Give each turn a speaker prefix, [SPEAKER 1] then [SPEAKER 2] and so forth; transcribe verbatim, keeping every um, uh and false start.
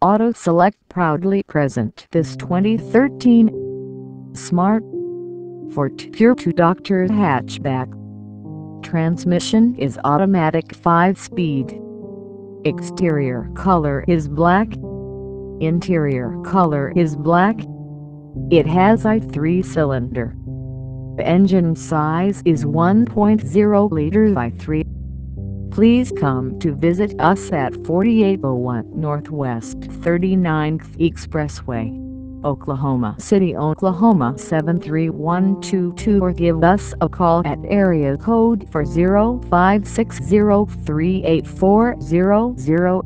[SPEAKER 1] Auto Select proudly present this twenty thirteen Smart fortwo Doctor hatchback. Transmission is automatic five speed. Exterior color is black. Interior color is black. It has a three cylinder. Engine size is one point zero liters by three. Please come to visit us at forty-eight oh one Northwest thirty-ninth Expressway, Oklahoma City, Oklahoma seven three one two two, or give us a call at area code four zero five six zero three eight four zero zero.